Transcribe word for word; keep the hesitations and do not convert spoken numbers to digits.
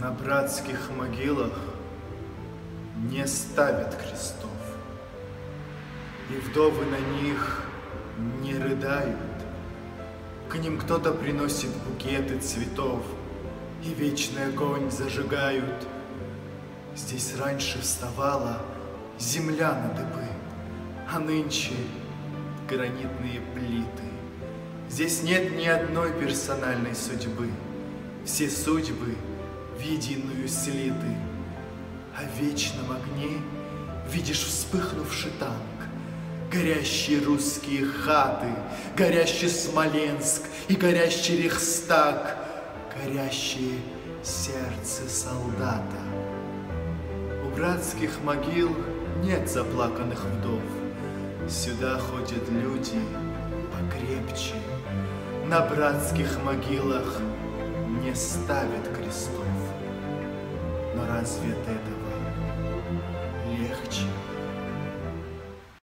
На братских могилах не ставят крестов, и вдовы на них не рыдают. К ним кто-то приносит букеты цветов, и вечный огонь зажигают. Здесь раньше вставала земля на дыбы, а нынче гранитные плиты. Здесь нет ни одной персональной судьбы, все судьбы в единую слиты. А в вечном огне видишь вспыхнувший танк, горящие русские хаты, горящий Смоленск и горящий Рейхстаг, горящее сердце солдата. У братских могил нет заплаканных вдов, сюда ходят люди покрепче. На братских могилах не ставят крестов. Но разве от этого